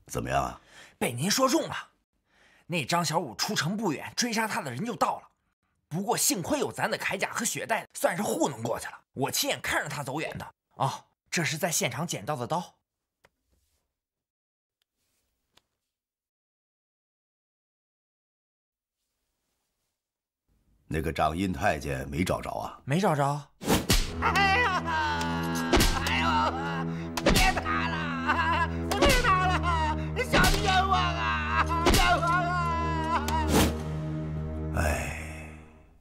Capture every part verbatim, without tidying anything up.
怎么样啊？ 被您说中了。那张小五出城不远，追杀他的人就到了。不过幸亏有咱的铠甲和血袋，算是糊弄过去了。我亲眼看着他走远的。哦，这是在现场捡到的刀。 那个掌印太监没找着啊？ 没找着。 哎呀，哎呦，别打了，别打了，小的冤枉啊，冤枉啊！ 哎，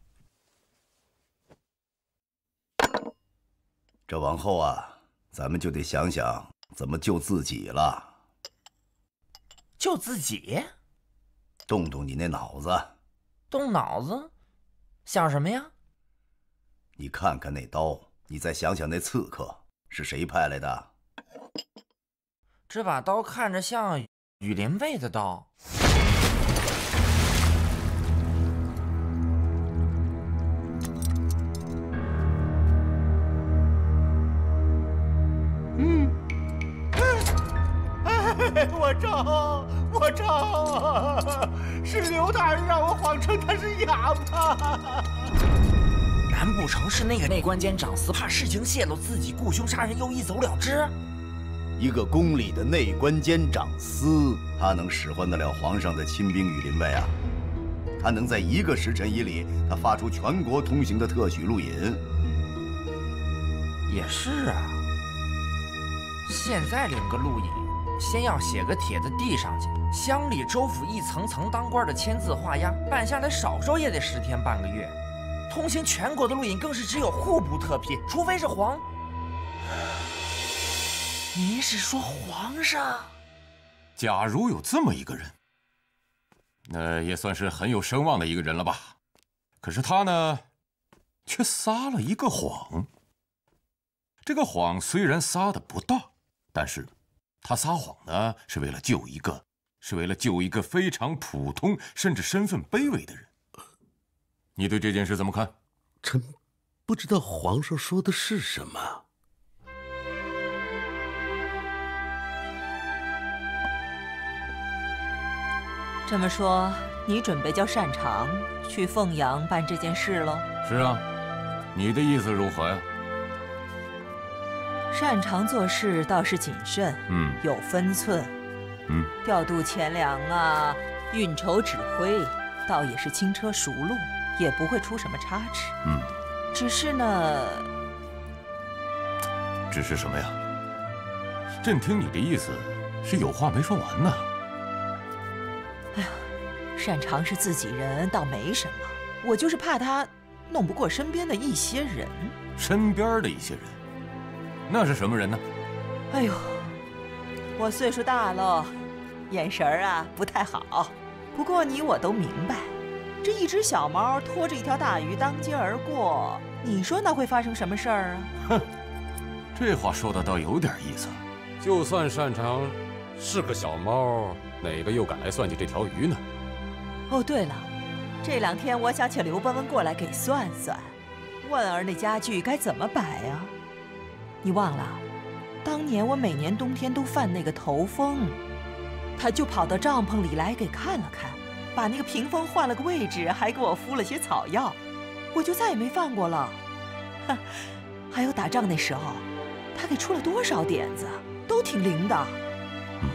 这往后啊，咱们就得想想怎么救自己了。 救自己？ 动动你那脑子。 动脑子？想什么呀？ 你看看那刀，你再想想那刺客是谁派来的？ 这把刀看着像羽林卫的刀。 嗯，哎，我招，我招，是刘大人让我谎称他是哑巴。 难不成是那个内官监长司怕事情泄露，自己雇凶杀人又一走了之？ 一个宫里的内官监长司，他能使唤得了皇上的亲兵羽林卫啊？他能在一个时辰以里，他发出全国通行的特许录引？ 也是啊。现在领个录引，先要写个帖子递上去，乡里州府一层层当官的签字画押，办下来少说也得十天半个月。通行全国的录引更是只有户部特批，除非是皇。您是说皇上？ 假如有这么一个人，那也算是很有声望的一个人了吧？可是他呢，却撒了一个谎。这个谎虽然撒的不大，但是他撒谎呢，是为了救一个，是为了救一个非常普通甚至身份卑微的人。你对这件事怎么看？ 臣不知道皇上说的是什么。 这么说，你准备叫擅长去凤阳办这件事喽？ 是啊，你的意思如何呀？ 擅长做事倒是谨慎， 嗯， 有分寸， 嗯， 调度钱粮啊，运筹指挥，倒也是轻车熟路。也不会出什么差池。 嗯， 只是呢， 只是什么呀？朕听你的意思是有话没说完呢。 哎呀，擅长是自己人倒没什么，我就是怕他弄不过身边的一些人。 身边的一些人，那是什么人呢？ 哎呦，我岁数大了，眼神儿啊不太好。不过你我都明白。这一只小猫拖着一条大鱼当街而过，你说那会发生什么事儿啊？ 哼，这话说的倒有点意思。 就算擅长是个小猫，哪个又敢来算计这条鱼呢？ 哦，对了，这两天我想请刘伯温过来给算算，问儿那家具该怎么摆啊？你忘了，当年我每年冬天都犯那个头风，他就跑到帐篷里来给看了看。把那个屏风换了个位置，还给我敷了些草药，我就再也没犯过了。哼，还有打仗那时候，他给出了多少点子，都挺灵的。 嗯、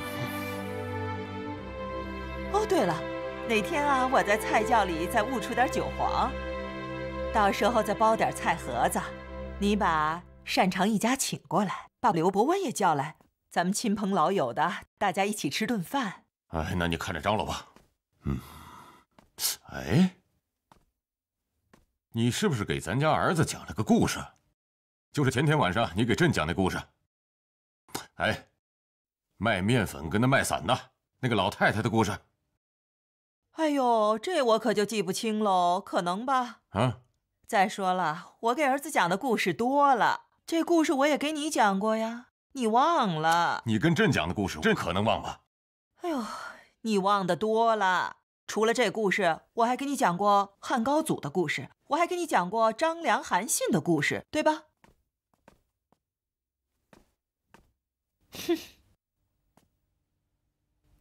哦，对了，哪天啊，我在菜窖里再悟出点韭黄，到时候再包点菜盒子，你把擅长一家请过来，把刘伯温也叫来，咱们亲朋老友的，大家一起吃顿饭。 哎，那你看着张罗吧。嗯，哎，你是不是给咱家儿子讲了个故事？就是前天晚上你给朕讲那故事。哎，卖面粉跟那卖伞的那个老太太的故事。 哎呦，这我可就记不清喽，可能吧？ 啊！ 再说了，我给儿子讲的故事多了，这故事我也给你讲过呀，你忘了？ 你跟朕讲的故事，朕可能忘吧？ 哎呦。你忘的多了，除了这故事，我还给你讲过汉高祖的故事，我还给你讲过张良韩信的故事，对吧？哼，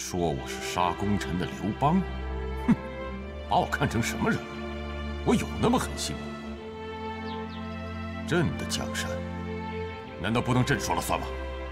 说我是杀功臣的刘邦，哼，把我看成什么人了？我有那么狠心吗？朕的江山，难道不能朕说了算吗？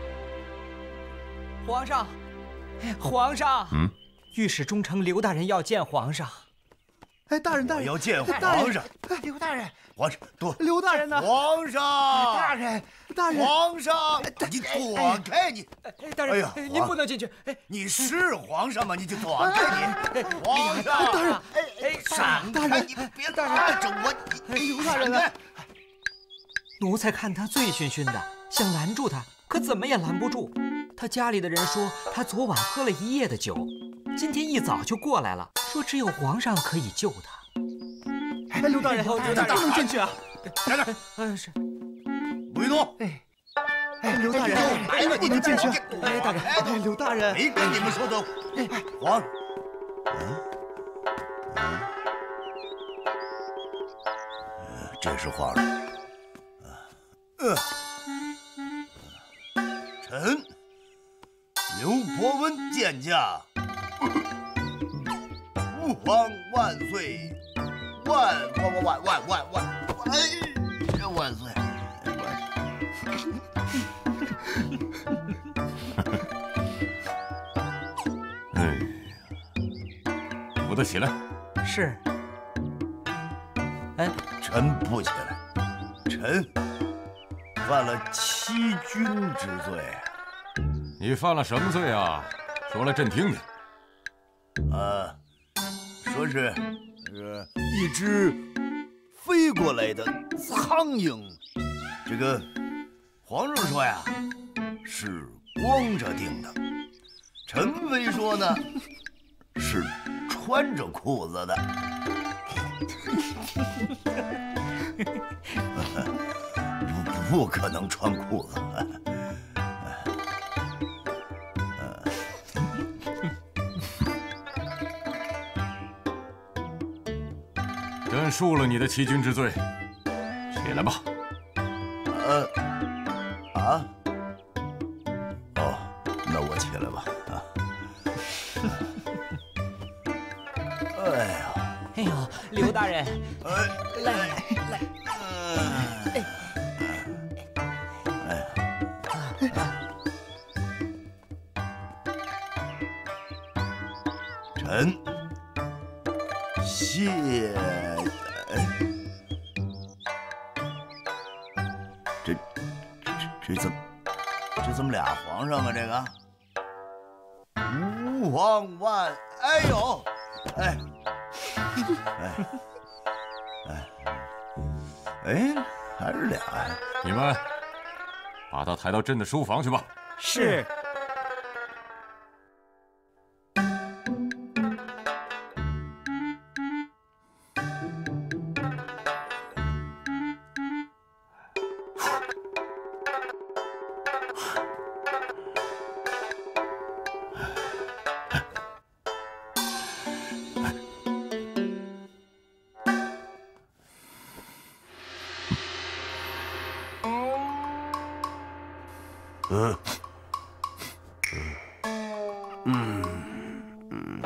皇上，皇上， 嗯， 御史中丞刘大人要见皇上。 哎，大人，大人， 我要见皇上。 刘大人， 皇上，躲！ 刘大人呢？ 皇上， 大人，大人， 皇上，你躲开你！ 哎，大人， 哎呀， 您不能进去。哎， 你是皇上吗？你就躲开你！皇上， 大人， 哎哎，闪开！你别拉着我！ 刘大人啊！ 奴才看他醉醺醺的，想拦住他，可怎么也拦不住。他家里的人说他昨晚喝了一夜的酒，今天一早就过来了，说只有皇上可以救他。 哎，刘大人，刘大人，不能进去啊！ 站着！ 嗯，是。 不许动！ 哎，哎，刘大人， 哎，你不能进去！ 哎，大人， 哎，刘大人， 没跟你们说的。皇，嗯嗯，这是皇上。呃，臣刘伯温见驾。吾皇万岁！万万万万万万万！哎，万岁！ 哎呀，扶他起来。 是。哎， 臣不起来，臣犯了欺君之罪。 你犯了什么罪啊？说来朕听听。 啊，说是是一只飞过来的苍蝇，这个皇上说呀是光着腚的，臣妃说呢是穿着裤子的。不不可能穿裤子。 朕恕了你的欺君之罪，起来吧。 呃，啊，哦，那我起来吧。啊，哎呀， 哎呦，刘大人， 哎， 来来， 哎，臣谢。这这这怎么这怎么俩皇上啊？这个吾皇万，哎呦，哎哎哎哎，还是俩呀！ 你们把他抬到朕的书房去吧。 是。 嗯嗯嗯，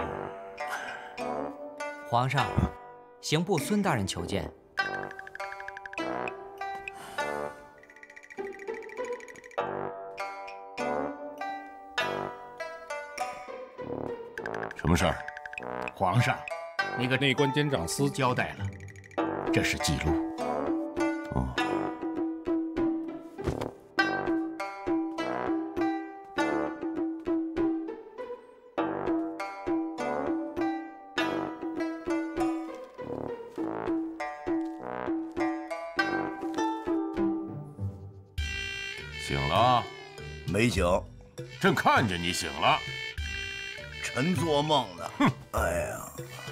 皇上，刑部孙大人求见。 什么事儿？ 皇上，那个内官监长司交代了，这是记录。 哦。醒了？ 没醒。 朕看见你醒了。 臣做梦呢。 哼！ 哎呀，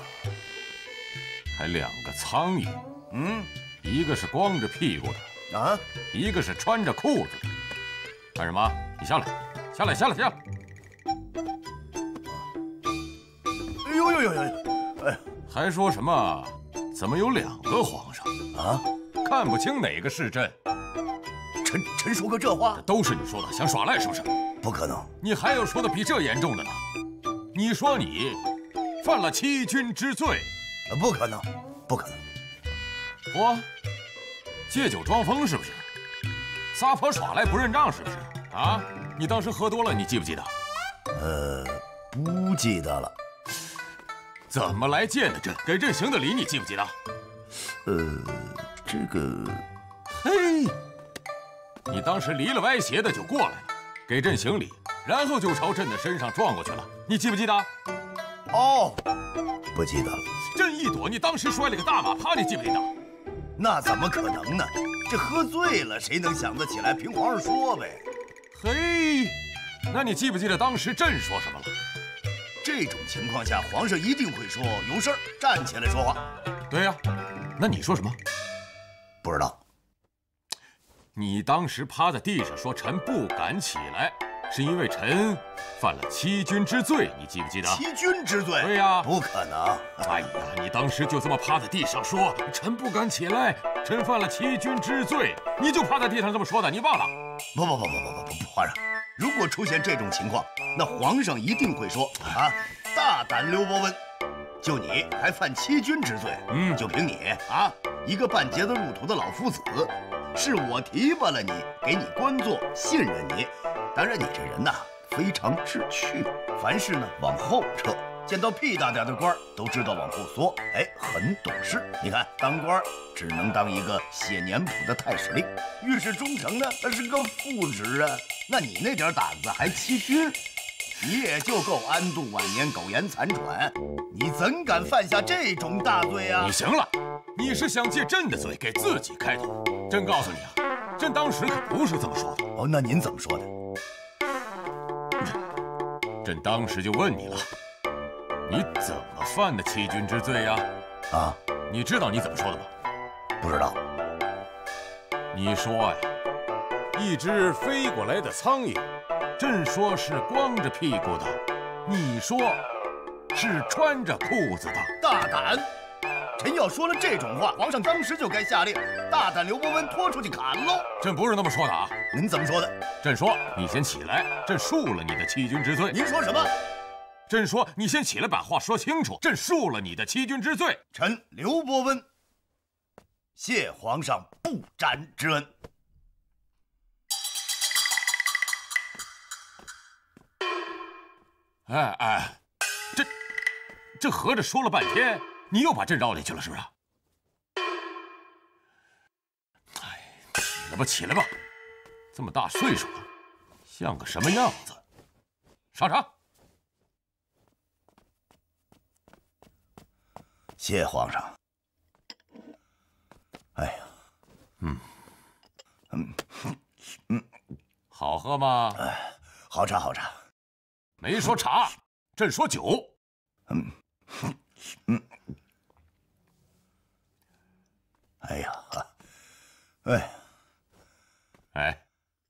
还两个苍蝇。 嗯， 一个是光着屁股的啊， 一个是穿着裤子的。干什么？你下来，下来，下来，下来！ 哎呦呦呦呦！哎， 还说什么？怎么有两个皇上啊？ 看不清哪个是朕。 臣臣说过这话？ 这都是你说的，想耍赖是不是？ 不可能！ 你还有说的比这严重的呢？ 你说你犯了欺君之罪？ 不可能，不可能！ 我借酒装疯是不是？撒泼耍赖不认账是不是？啊！你当时喝多了，你记不记得？ 呃，不记得了。 怎么来见的朕？给朕行的礼，你记不记得？ 呃，这个…… 嘿，你当时离了歪斜的就过来了，给朕行礼，然后就朝朕的身上撞过去了，你记不记得？ 哦，不记得了。 朕一躲，你当时摔了个大马趴，你记不记得？ 那怎么可能呢？这喝醉了，谁能想得起来？凭皇上说呗。 嘿，那你记不记得当时朕说什么了？ 这种情况下，皇上一定会说有事儿，站起来说话。 对呀，那你说什么？ 不知道。 你当时趴在地上说臣不敢起来，是因为臣犯了欺君之罪，你记不记得？ 欺君之罪？ 对呀， 不可能。 哎呀，你当时就这么趴在地上说臣不敢起来，臣犯了欺君之罪，你就趴在地上这么说的，你忘了？ 不不不不不不不，皇上，如果出现这种情况，那皇上一定会说啊，大胆刘伯温，就你还犯欺君之罪，嗯，就凭你啊，一个半截子入土的老夫子，是我提拔了你，给你官做，信任你。当然，你这人呐，非常志趣，凡事呢往后撤，见到屁大点的官都知道往后缩，哎，很懂事。你看，当官只能当一个写年谱的太史令，御史中丞呢，那是个副职啊。那你那点胆子还欺君，你也就够安度晚年、苟延残喘，你怎敢犯下这种大罪啊？ 你行了，你是想借朕的嘴给自己开脱。朕告诉你啊，朕当时可不是这么说的。 哦，那您怎么说的？ 朕当时就问你了，你怎么犯的欺君之罪呀？ 啊， 你知道你怎么说的吗？ 不知道。 你说呀，一只飞过来的苍蝇，朕说是光着屁股的，你说是穿着裤子的。 大胆！臣要说了这种话，皇上当时就该下令，大胆刘伯温拖出去砍喽。 朕不是那么说的啊。 您怎么说的？ 朕说你先起来，朕恕了你的欺君之罪。 您说什么？ 朕说你先起来，把话说清楚。朕恕了你的欺君之罪。 臣刘伯温谢皇上不斩之恩。 哎哎，这这合着说了半天，你又把朕绕进去了，是不是？哎，起来吧，起来吧，这么大岁数了，像个什么样子？上场。 谢皇上。哎呀， 嗯嗯嗯， 好喝吗？ 哎，好茶好茶。 没说茶，朕说酒。 嗯嗯。哎呀，哎， 哎，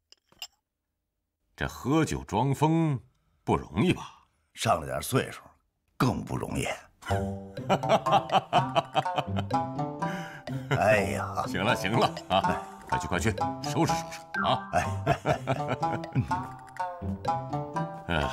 这喝酒装疯不容易吧？ 上了点岁数，更不容易。哎呀， 行了行了啊，快去快去，收拾收拾啊！哎，嗯。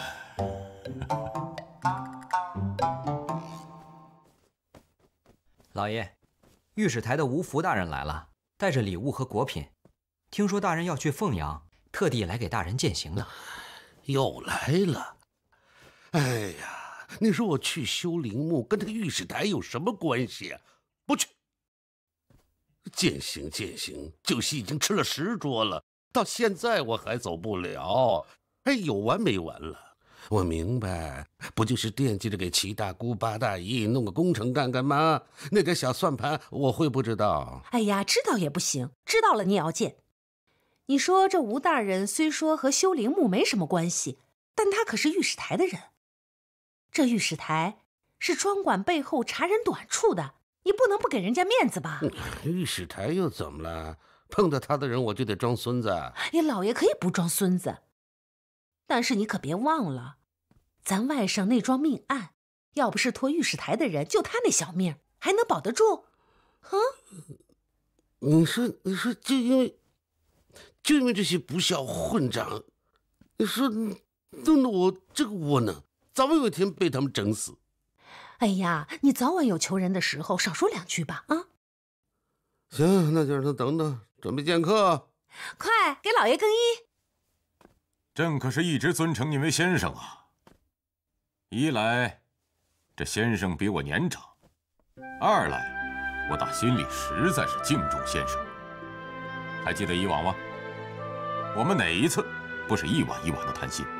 老爷，御史台的吴福大人来了，带着礼物和果品。听说大人要去凤阳，特地来给大人饯行的。 又来了。哎呀，你说我去修陵墓，跟这个御史台有什么关系啊？不去。饯行饯行，酒席已经吃了十桌了，到现在我还走不了。哎，有完没完了？我明白，不就是惦记着给齐大姑八大姨弄个工程干干吗？那点小算盘我会不知道？ 哎呀，知道也不行，知道了你也要见。你说这吴大人虽说和修陵墓没什么关系，但他可是御史台的人。这御史台是专管背后查人短处的，你不能不给人家面子吧？ 御史台又怎么了？碰到他的人我就得装孙子？ 哎，老爷可以不装孙子，但是你可别忘了，咱外甥那桩命案，要不是托御史台的人，就他那小命，还能保得住？啊？ 你说，你说，就因为，就因为这些不孝混账，你说弄得我这个窝囊。 早有一天被他们整死。 哎呀，你早晚有求人的时候，少说两句吧啊！ 行，那就让他等等，准备见客。 快给老爷更衣。 朕可是一直尊称您为先生啊。一来，这先生比我年长；二来，我打心里实在是敬重先生。还记得以往吗？我们哪一次不是一晚一晚的谈心？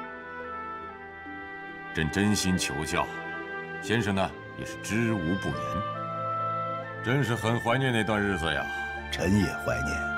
朕真心求教，先生呢也是知无不言。真是很怀念那段日子呀。 臣也怀念。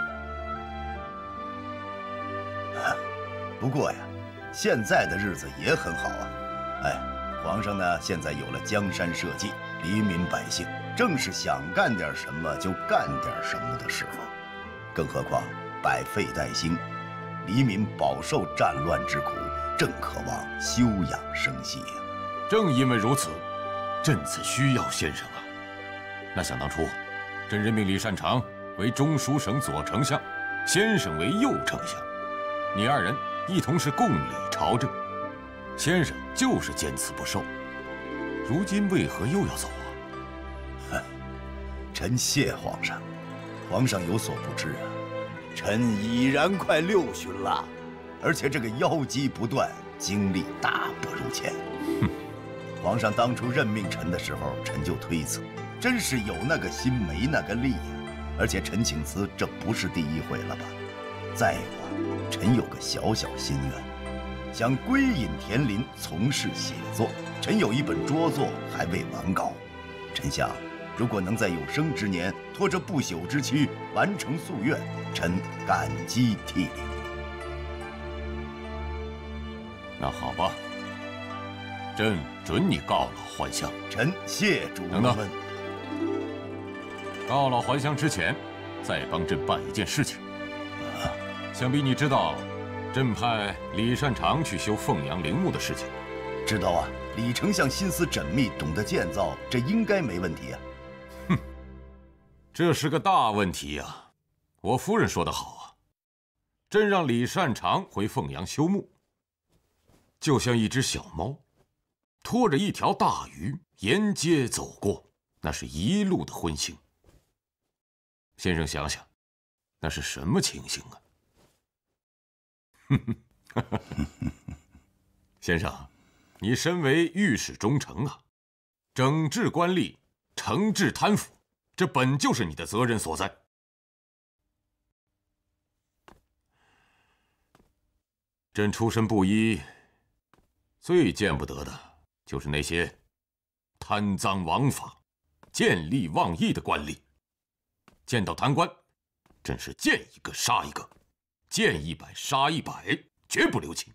不过呀，现在的日子也很好啊。哎，皇上呢现在有了江山社稷，黎民百姓正是想干点什么就干点什么的时候。更何况百废待兴，黎民饱受战乱之苦，正渴望休养生息呀。 正因为如此，朕才需要先生啊。那想当初，朕任命李善长为中书省左丞相，先生为右丞相，你二人一同是共理朝政，先生就是坚持不受。如今为何又要走啊？ 哼，臣谢皇上。皇上有所不知啊，臣已然快六旬了，而且这个腰肌不断，精力大不如前。 哼， 皇上当初任命臣的时候，臣就推测，真是有那个心没那个力呀。而且陈请辞这不是第一回了吧？再有啊，臣有个小小心愿，想归隐田林从事写作。臣有一本拙作还未完稿，臣想，如果能在有生之年拖着不朽之躯完成夙愿，臣感激涕零。 那好吧，朕准你告老还乡。 臣谢主等等，告老还乡之前，再帮朕办一件事情。啊，想必你知道，朕派李善长去修凤阳陵墓的事情。 知道啊，李丞相心思缜密，懂得建造，这应该没问题啊。 哼，这是个大问题呀、啊！我夫人说得好啊，朕让李善长回凤阳修墓，就像一只小猫拖着一条大鱼沿街走过，那是一路的荤腥。先生想想，那是什么情形啊？先生，你身为御史中丞啊，整治官吏，惩治贪腐，这本就是你的责任所在。朕出身布衣，最见不得的就是那些贪赃枉法、见利忘义的官吏。见到贪官，朕是见一个杀一个，见一百杀一百，绝不留情。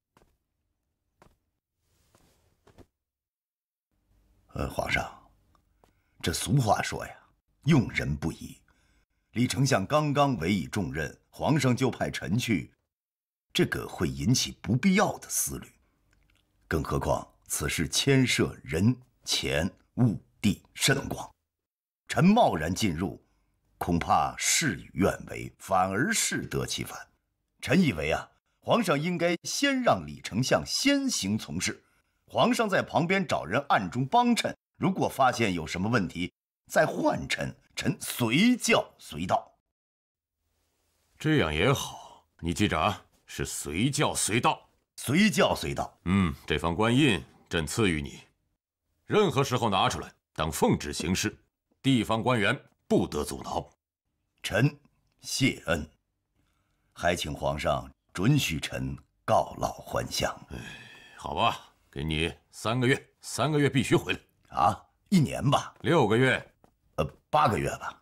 呃，皇上，这俗话说呀，用人不疑。李丞相刚刚委以重任，皇上就派臣去，这个会引起不必要的思虑。更何况此事牵涉人、钱、物、地甚广，臣贸然进入，恐怕事与愿违，反而适得其反。臣以为啊，皇上应该先让李丞相先行从事。皇上在旁边找人暗中帮衬，如果发现有什么问题，再换臣，臣随叫随到。 这样也好，你记着啊，是随叫随到， 随叫随到。 嗯，这方官印朕赐予你，任何时候拿出来当奉旨行事，地方官员不得阻挠。 臣谢恩，还请皇上准许臣告老还乡。 哎，好吧。给你三个月，三个月必须回来啊！一年吧？ 六个月？ 呃，八个月吧？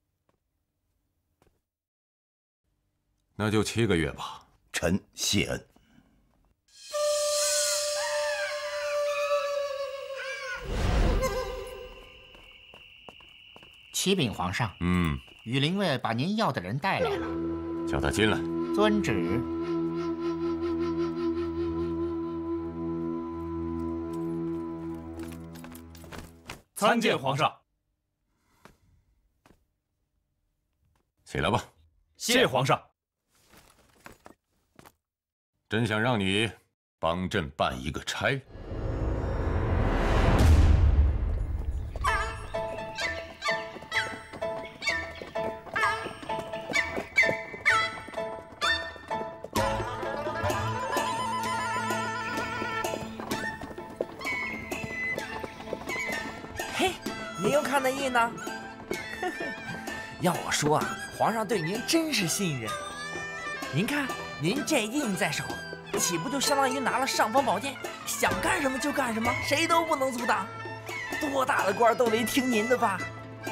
那就七个月吧。 臣谢恩。 启禀皇上， 嗯， 羽林卫把您要的人带来了， 叫他进来。 遵旨。 参见皇上。 起来吧。 谢皇上。 朕想让你帮朕办一个差。 的意呢？要我说啊，皇上对您真是信任。您看，您这印在手，岂不就相当于拿了尚方宝剑，想干什么就干什么，谁都不能阻挡，多大的官都得听您的吧？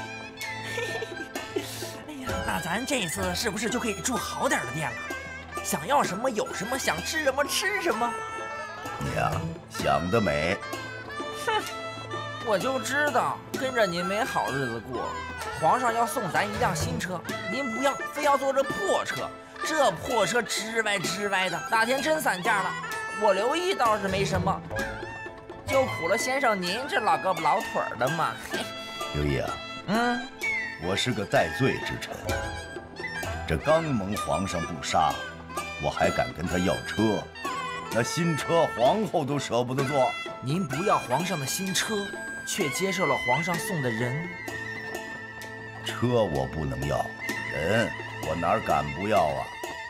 哎呀，那咱这次是不是就可以住好点的店了？想要什么有什么，想吃什么吃什么。 你呀，想得美。 哼，我就知道跟着您没好日子过。皇上要送咱一辆新车，您不要，非要坐这破车。这破车吱歪吱歪的，哪天真散架了，我刘毅倒是没什么，就苦了先生您这老胳膊老腿的嘛。 刘毅啊， 嗯， 我是个戴罪之臣，这刚蒙皇上不杀，我还敢跟他要车，那新车皇后都舍不得坐。 您不要皇上的新车，却接受了皇上送的人。 车我不能要，人我哪敢不要啊？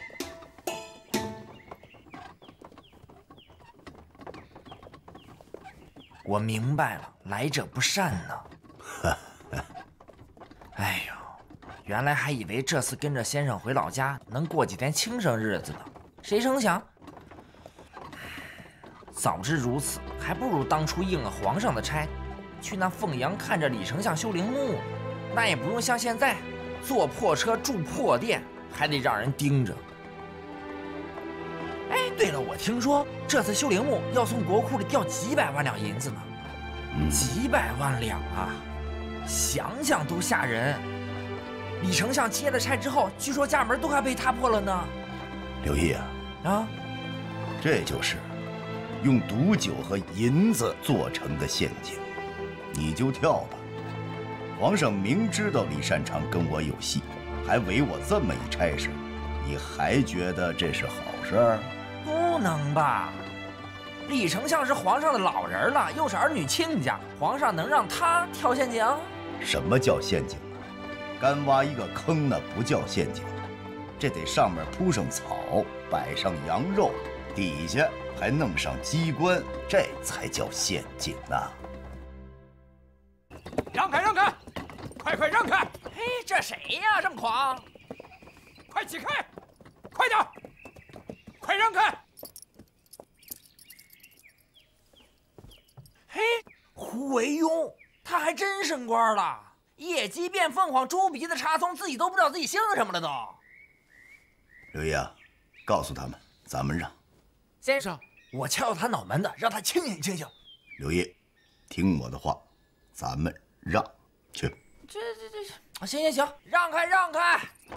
我明白了，来者不善呢。哎呦，原来还以为这次跟着先生回老家能过几天轻生日子呢，谁成想，早知如此，还不如当初应了皇上的差，去那凤阳看着李丞相修陵墓，那也不用像现在坐破车住破店，还得让人盯着。哎，对了，我听说这次修陵墓要从国库里调几百万两银子呢， 嗯、 几百万两啊，想想都吓人。李丞相接了差之后，据说家门都快被踏破了呢。 刘毅啊， 啊， 这就是用毒酒和银子做成的陷阱，你就跳吧。皇上明知道李善长跟我有戏，还委我这么一差事，你还觉得这是好事儿？ 不能吧？李丞相是皇上的老人了，又是儿女亲家，皇上能让他跳陷阱？ 什么叫陷阱啊？干挖一个坑那不叫陷阱，这得上面铺上草，摆上羊肉，底下还弄上机关，这才叫陷阱呢。 让开，让开，快快让开！ 嘿，这谁呀？这么狂！ 快起开，快点，快让开！ 嘿，胡惟庸，他还真升官了，野鸡变凤凰，猪鼻子插葱，自己都不知道自己姓什么了都。 刘毅啊，告诉他们，咱们让。 先生，我敲敲他脑门子，让他清醒清醒。 刘毅，听我的话，咱们让去。 这这这，行行行，让开让开。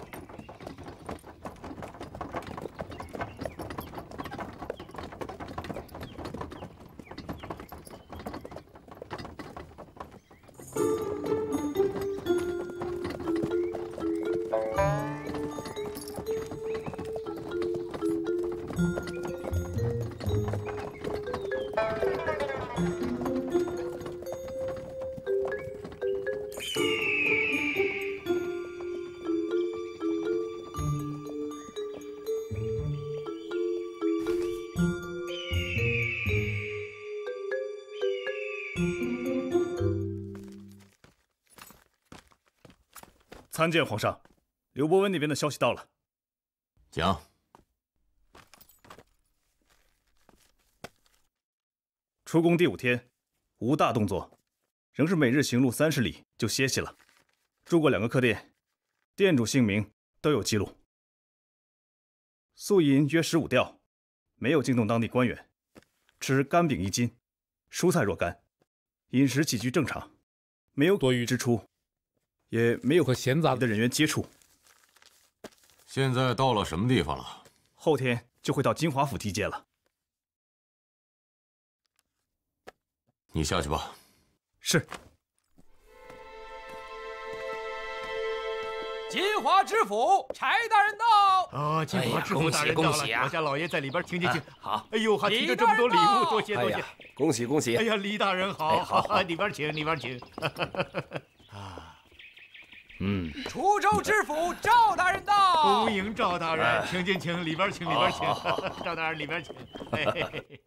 参见皇上，刘伯温那边的消息到了。 讲。 出宫第五天，无大动作，仍是每日行路三十里就歇息了。住过两个客店，店主姓名都有记录。素银约十五吊，没有惊动当地官员。吃干饼一斤，蔬菜若干，饮食起居正常，没有多余支出。也没有和闲杂的人员接触。 现在到了什么地方了？ 后天就会到金华府提接了。 你下去吧。 是。 金华知府柴大人到。 哦，金华知府大人到了， 恭喜啊！ 我家老爷在里边请请请。 好。 哎呦，还提着这么多礼物，多谢多谢。 恭喜恭喜！ 哎呀，李大人好，好，里边请，里边请。 啊。嗯，滁州知府赵大人到， 恭迎赵大人，请进请，里边请，里边请，赵大人里边请。嘿嘿嘿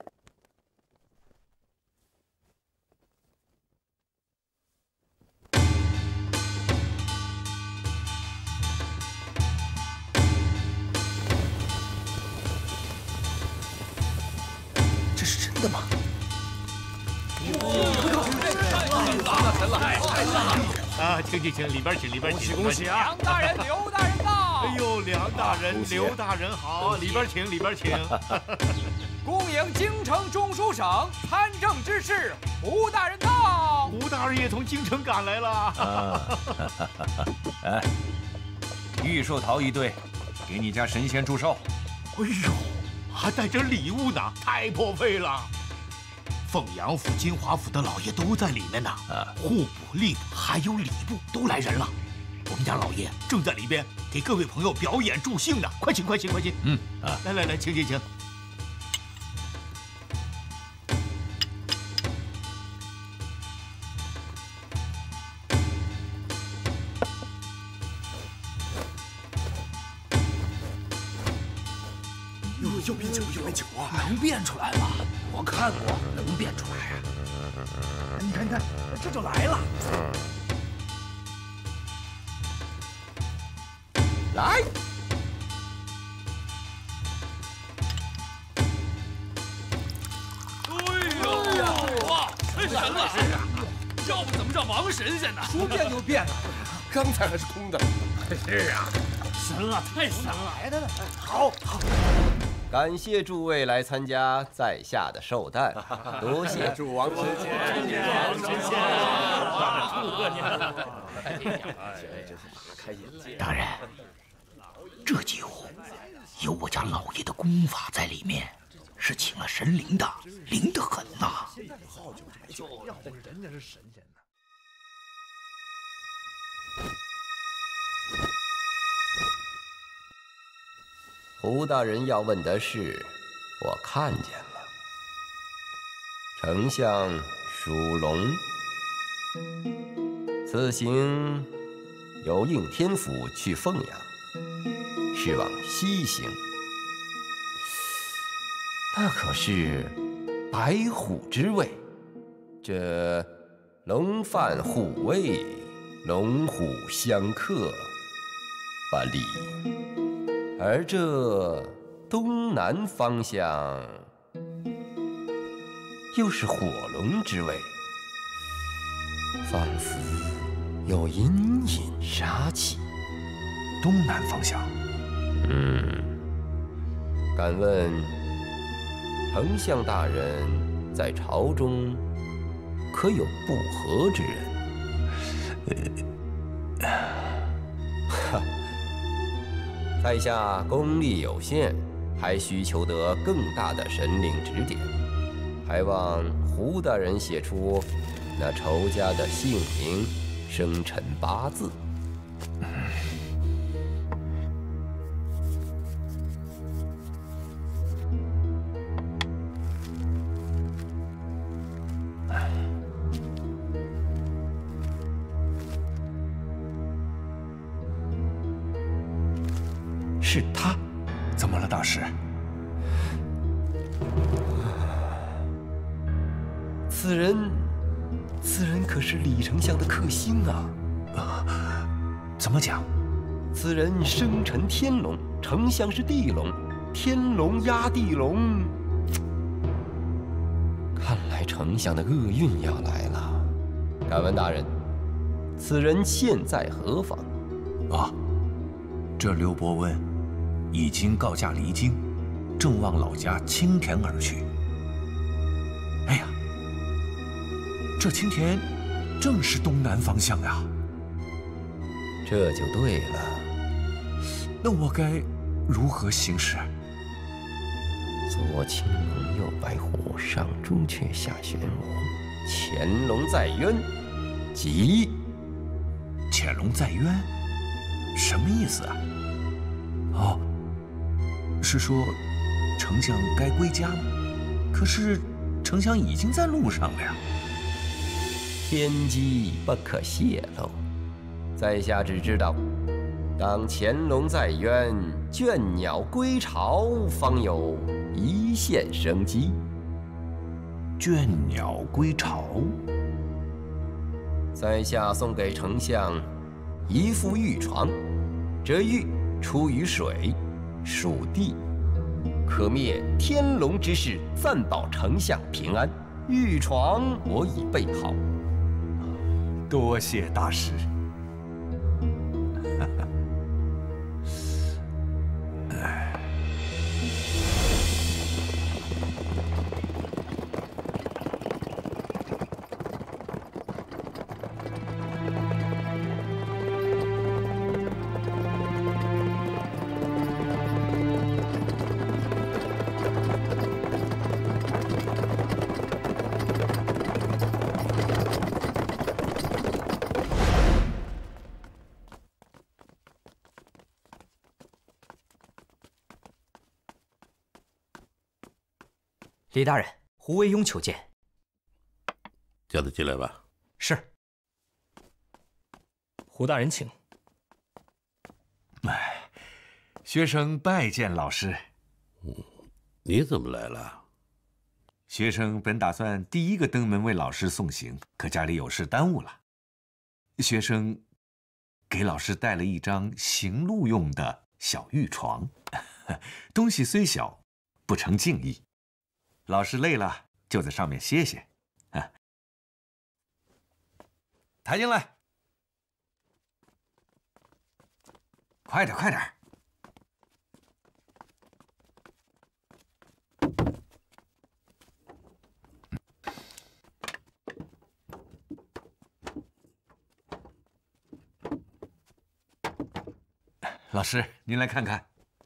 的吗？啊，请请请，里边请，里边请， 恭喜啊！梁大人、刘大人到！ 哎呦，梁大人、刘大人好，里边请，里边请。 恭迎京城中书省参政之士胡大人到！ 胡大人也从京城赶来了。 啊，哎，玉寿桃一对，给你家神仙祝寿。 哎呦，还带着礼物呢，太破费了。凤阳府、金华府的老爷都在里面呢。啊，户部、吏部还有礼部都来人了。我们家老爷正在里边给各位朋友表演助兴呢，快请，快请，快请。 嗯啊， 来来来，请请请。 有有变酒，有变酒啊！ 能变出来吗？我看过，能变出来呀。 你看，你看，这就来了。 来。 哎呦哇！太神了！是啊，要不怎么叫王神仙呢？说变就变了， 刚才还是空的。 是啊，神了，太神了！来的呢，好好。 感谢诸位来参加在下的寿诞，多谢祝王神仙， 王神仙，祝贺您！ 开心！ 大人，这酒有我家老爷的功法在里面，是请了神灵的，灵得很呐。好酒这酒，要不人家是神仙呢。 胡大人要问的事，我看见了。丞相属龙，此行由应天府去凤阳，是往西行。那可是白虎之位，这龙犯虎位，龙虎相克，不利。而这东南方向又是火龙之位，仿佛有隐隐杀气。 东南方向， 嗯，敢问丞相大人在朝中可有不和之人？哈。在下功力有限，还需求得更大的神灵指点，还望胡大人写出那仇家的姓名、生辰八字。 是他，怎么了，大师？ 此人，此人可是李丞相的克星啊！ 呃，怎么讲？ 此人生辰天龙，丞相是地龙，天龙压地龙。看来丞相的厄运要来了。敢问大人，此人现在何方？ 啊，这刘伯温已经告假离京，正往老家青田而去。哎呀，这青田正是东南方向呀！ 这就对了。 那我该如何行事？ 左青龙，右白虎，上朱雀，下玄武，潜龙在渊，即潜龙在渊，什么意思啊？哦，是说丞相该归家吗？可是丞相已经在路上了呀。 天机不可泄露，在下只知道，当潜龙在渊，倦鸟归巢，方有一线生机。 倦鸟归巢， 在下送给丞相一副玉床，这玉出于水，属地， 可灭天龙之势，暂保丞相平安。玉床我已备好。 多谢大师。 李大人，胡惟庸求见。 叫他进来吧。 是。胡大人请。 哎，学生拜见老师。 嗯，你怎么来了？ 学生本打算第一个登门为老师送行，可家里有事耽误了。学生给老师带了一张行路用的小玉床，东西虽小，不成敬意。老师累了，就在上面歇歇。啊，抬进来，快点，快点！老师，您来看看。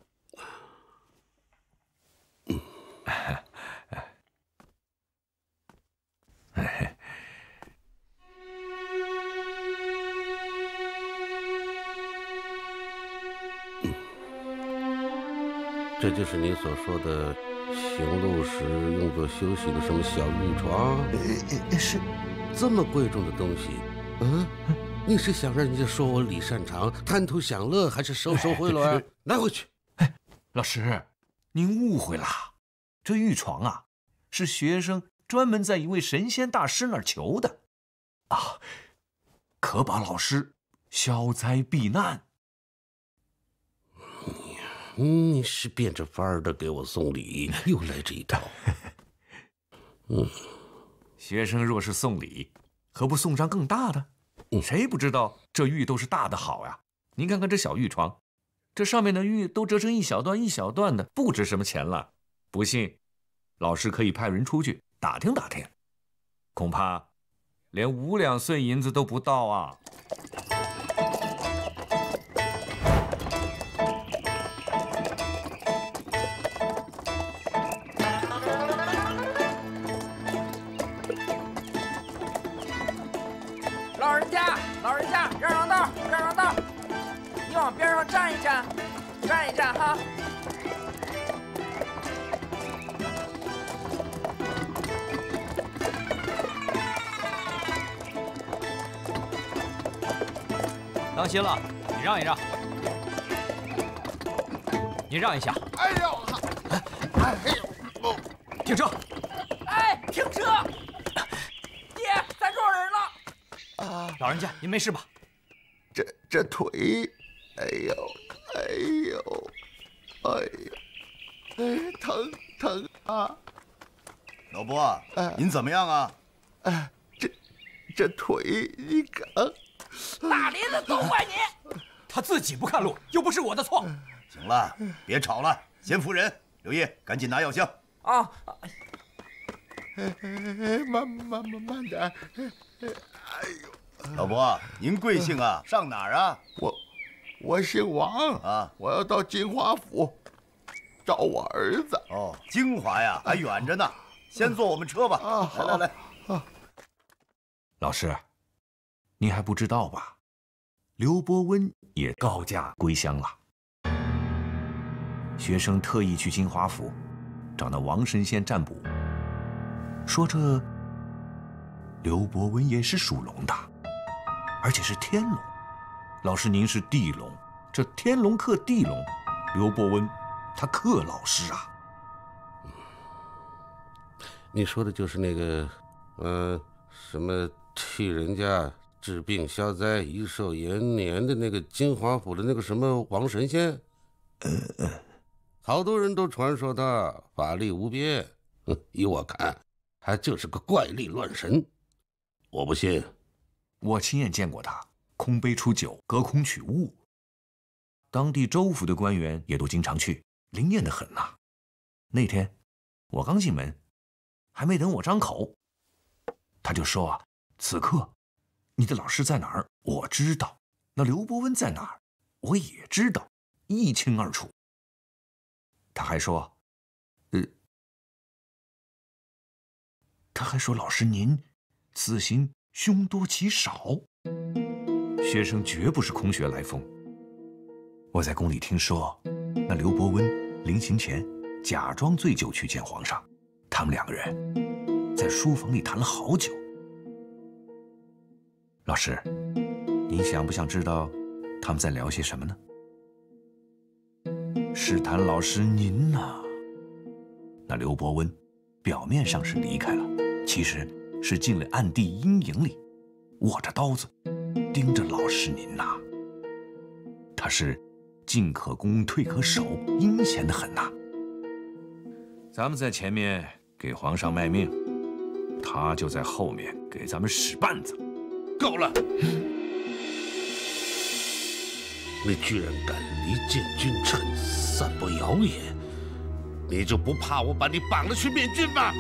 这就是你所说的行路时用作休息的什么小玉床？ 呃，是这么贵重的东西，嗯，你是想让人家说我李善长贪图享乐，还是收受贿赂啊？拿回去！ 哎，老师，您误会了，这玉床啊，是学生专门在一位神仙大师那儿求的，啊，可把老师消灾避难。 你是变着法儿的给我送礼，又来这一套。 嗯，学生若是送礼，何不送张更大的？谁不知道这玉都是大的好呀？您看看这小玉床，这上面的玉都折成一小段一小段的，不值什么钱了。不信，老师可以派人出去打听打听，恐怕连五两碎银子都不到啊。 老人家，老人家，让让道，让让道，你往边上站一站，站一站哈。 当心了，你让一让，你让一下。 哎呦，哎呦， 停车！ 哎，停车！爹，咱撞人了。 啊，老人家，您没事吧？ 这这腿，哎呦，哎呦，哎呦，哎，疼疼啊！ 老伯，哎、您怎么样啊？ 哎，这这腿，你看， 大林子都怪你， 他自己不看路，又不是我的错。 行了，别吵了，先扶人。刘烨，赶紧拿药箱。 啊！ 哎哎，慢慢慢慢点。哎呦， 老伯，您贵姓啊？上哪儿啊？ 我我姓王啊，我要到金华府找我儿子。 哦，金华呀，还远着呢。先坐我们车吧。 啊， 来来来。 啊， 老师，您还不知道吧？刘伯温也告假归乡了。学生特意去金华府找那王神仙占卜，说这刘伯温也是属龙的，而且是天龙。老师您是地龙，这天龙克地龙，刘伯温他克老师啊。 你说的就是那个，呃，什么替人家治病消灾、益寿延年的那个金华府的那个什么王神仙？ 呃呃， 好多人都传说他法力无边，依我看，他就是个怪力乱神。我不信， 我亲眼见过他空杯出酒，隔空取物。当地州府的官员也都经常去，灵验的很呐。那天我刚进门，还没等我张口，他就说啊，此刻你的老师在哪儿？我知道。那刘伯温在哪儿？我也知道，一清二楚。他还说，呃，他还说老师您此行凶多吉少，学生绝不是空穴来风。我在宫里听说，那刘伯温临行前假装醉酒去见皇上，他们两个人在书房里谈了好久。老师，您想不想知道他们在聊些什么呢？试探老师您呐，那刘伯温表面上是离开了，其实是进了暗地阴影里，握着刀子盯着老师您呐。他是进可攻，退可守，阴险的很呐。咱们在前面给皇上卖命，他就在后面给咱们使绊子。 够了！你居然敢离间君臣，散播谣言，你就不怕我把你绑了去面君吗？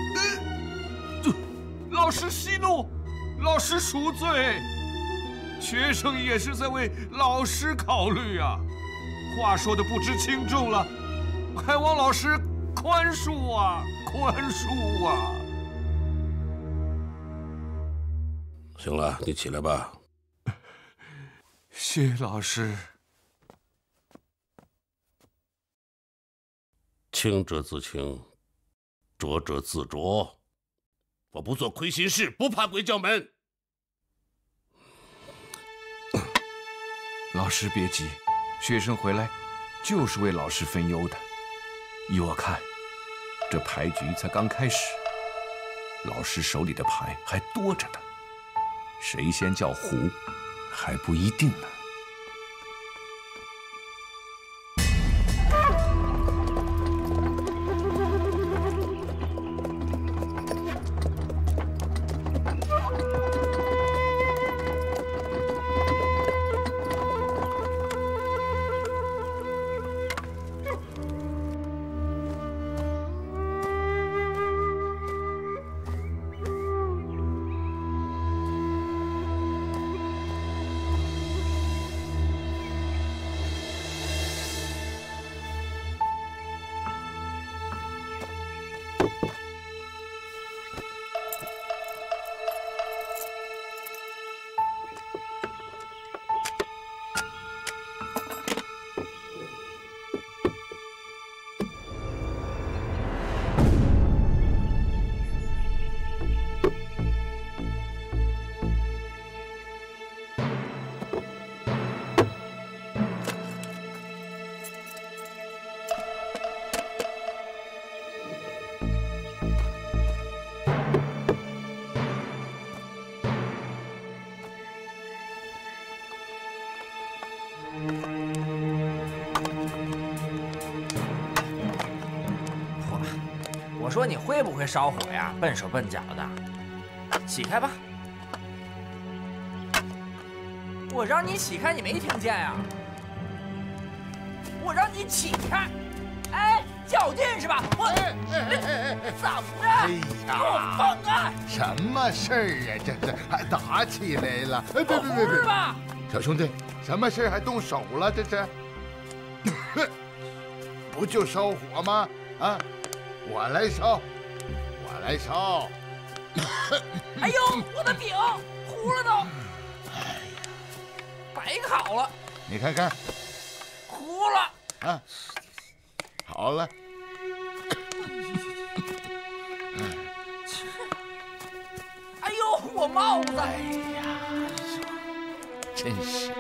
老师息怒，老师赎罪，学生也是在为老师考虑啊。话说的不知轻重了，还望老师宽恕啊，宽恕啊！ 行了，你起来吧。 谢老师。 清者自清，浊者自浊。我不做亏心事，不怕鬼叫门。 老师别急，学生回来就是为老师分忧的。依我看，这牌局才刚开始，老师手里的牌还多着呢，谁先叫胡还不一定呢。 我说你会不会烧火呀？笨手笨脚的，起开吧！我让你起开，你没听见呀？我让你起开！哎，较劲是吧？我怎么着？ 哎给我放开！ 什么事儿啊？这是还打起来了？哎，别别别别！小兄弟，什么事儿还动手了？这是？不就烧火吗？啊！我来烧，我来烧。 哎呦，我的饼糊了都！ 哎呀， 白烤了。 你看看， 糊了。 啊，好了。 哎呦，我帽子！ 哎呀，真是。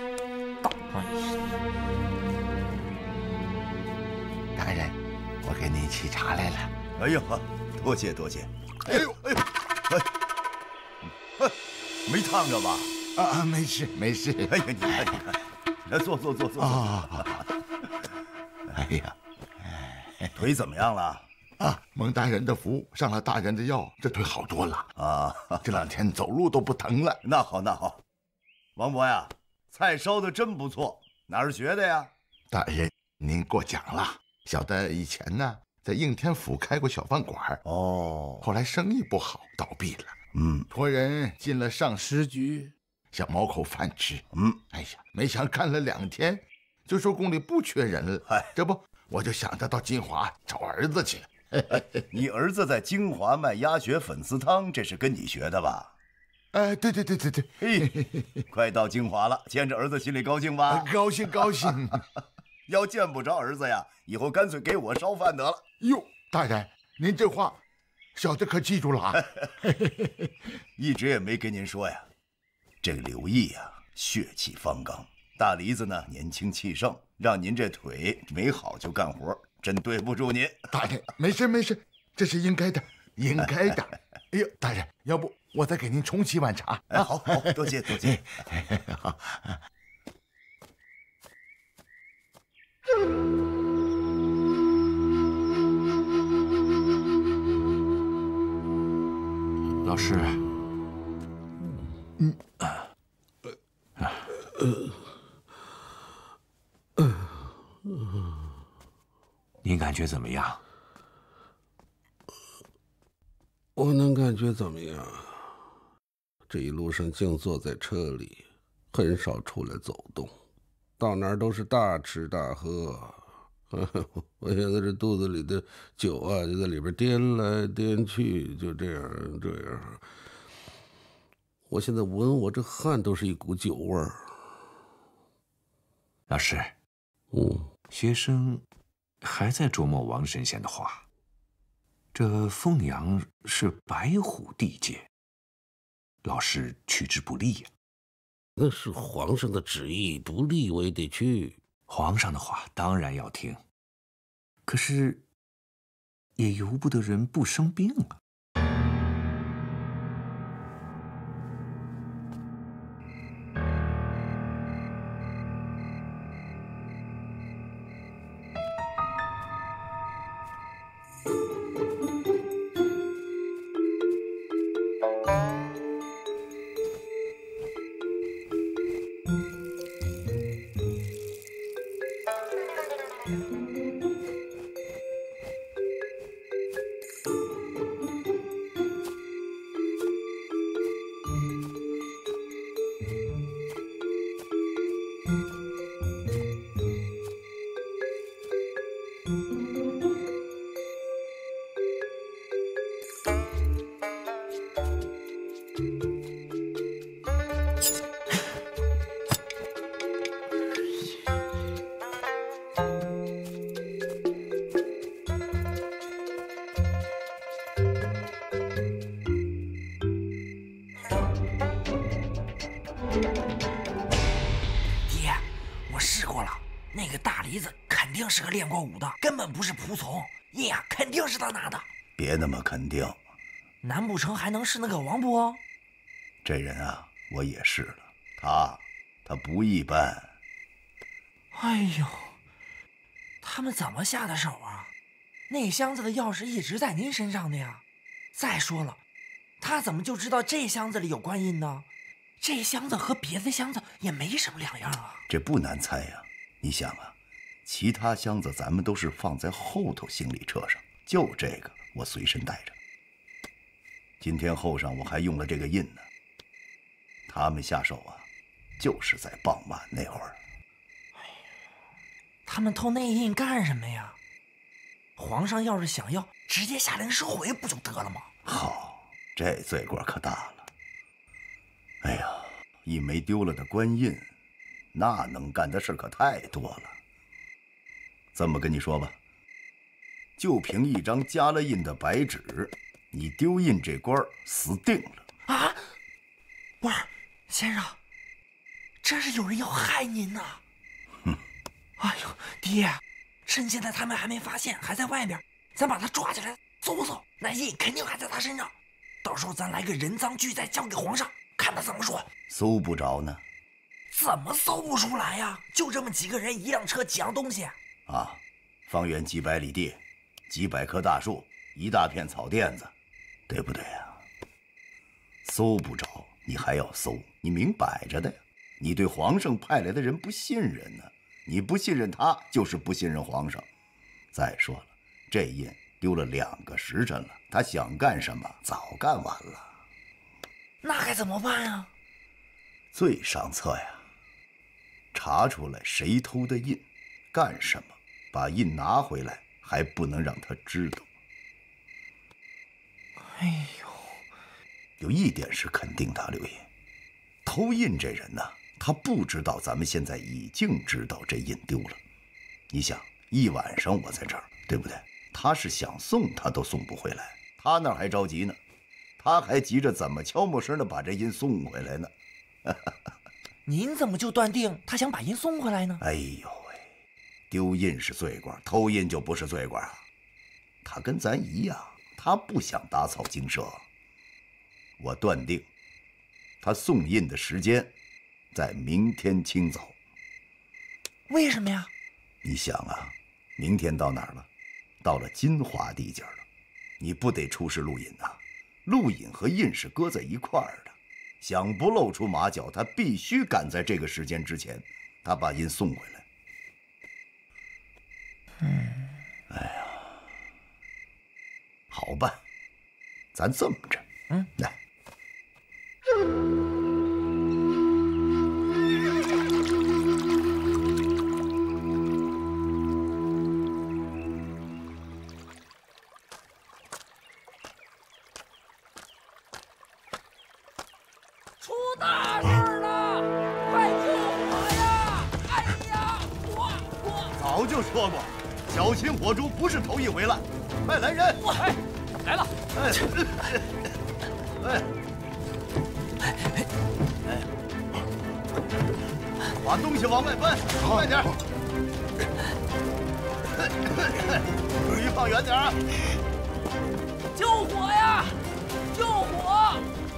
大人。我给你沏茶来了。 哎呀，多谢多谢。哎呦哎呦，哎，哎，没烫着吧？ 啊，没事没事。 哎呀，你看你看，来坐坐坐坐。 啊，哎呀， 腿怎么样了？ 啊，蒙大人的福，上了大人的药，这腿好多了啊！ 这两天走路都不疼了。 那好，那好。王伯呀，菜烧的真不错，哪儿学的呀？ 大人，您过奖了。小的以前呢，在应天府开过小饭馆， 哦， 后来生意不好，倒闭了。 嗯， 托人进了上师局，想谋口饭吃。 嗯， 哎呀，没想干了两天，就说宫里不缺人了。哎，这不，我就想着到金华找儿子去。 你儿子在金华卖鸭血粉丝汤，这是跟你学的吧？ 哎，对对对对对， 嘿，快到金华了，见着儿子心里高兴吧？ 高兴高兴。 要见不着儿子呀，以后干脆给我烧饭得了。 哟，大人，您这话，小的可记住了啊。 一直也没跟您说呀，这个刘毅呀，血气方刚，大梨子呢年轻气盛，让您这腿没好就干活。真对不住您， 大人，没事没事，这是应该的，应该的。哎呦，大人，要不我再给您重沏碗茶？ 哎，好好，多谢多谢。 好。 老师， 嗯， 呃，呃，您感觉怎么样？ 我能感觉怎么样？这一路上静坐在车里，很少出来走动，到哪儿都是大吃大喝。我现在这肚子里的酒啊，就在里边颠来颠去，就这样这样。我现在闻我这汗都是一股酒味儿。 老师， 嗯， 学生还在琢磨王神仙的话。这凤阳是白虎地界，老师去之不利呀。 那是皇上的旨意，不利我也得去。 皇上的话当然要听，可是也由不得人不生病啊。 是个练过武的，根本不是仆从。爷呀，肯定是他拿的。 别那么肯定， 难不成还能是那个王不？ 这人啊，我也试了，他，他不一般。 哎呦，他们怎么下的手啊？那箱子的钥匙一直在您身上的呀。再说了，他怎么就知道这箱子里有官印呢？这箱子和别的箱子也没什么两样啊。 这不难猜呀，你想啊。其他箱子咱们都是放在后头行李车上，就这个我随身带着。今天后上我还用了这个印呢。他们下手啊，就是在傍晚那会儿。 哎呀，他们偷内印干什么呀？皇上要是想要，直接下令收回不就得了吗？ 好，这罪过可大了。哎呀，一枚丢了的官印，那能干的事可太多了。这么跟你说吧，就凭一张加了印的白纸，你丢印这官死定了啊！不是，先生，这是有人要害您呐！ 哼！ 哎呦，爹，趁现在他们还没发现，还在外边，咱把他抓起来搜搜，那印肯定还在他身上。到时候咱来个人赃俱在，交给皇上，看他怎么说。 搜不着呢？ 怎么搜不出来呀？就这么几个人，一辆车，几样东西。 啊，方圆几百里地， 几百棵大树，一大片草甸子，对不对呀？搜不着，你还要搜，你明摆着的呀！你对皇上派来的人不信任呢，你不信任他，就是不信任皇上。再说了，这印丢了两个时辰了，他想干什么早干完了。 那该怎么办呀？ 最上策呀，查出来谁偷的印，干什么，把印拿回来，还不能让他知道。 哎呦， 有一点是肯定的，刘爷，偷印这人呢，他不知道咱们现在已经知道这印丢了。你想，一晚上我在这儿，对不对？他是想送他都送不回来，他那还着急呢，他还急着怎么悄没声的把这印送回来呢。 您怎么就断定他想把印送回来呢？ 哎呦喂，丢印是罪过，偷印就不是罪过啊。他跟咱一样，他不想打草惊蛇。我断定，他送印的时间在明天清早。 为什么呀？ 你想啊，明天到哪儿了？到了金华地界了。你不得出示录印呐？录印和印是搁在一块儿的。想不露出马脚，他必须赶在这个时间之前，他把印送回来。 嗯， 哎呀，好办，咱这么着， 嗯， 来。 出大事了！快救我呀！哎呀，火火！ 早就说过，小心火烛不是头一回了。快来人！ 哎，来了！ 哎，哎，哎，把东西往外搬，快点！离放远点啊！ 救火呀！救火！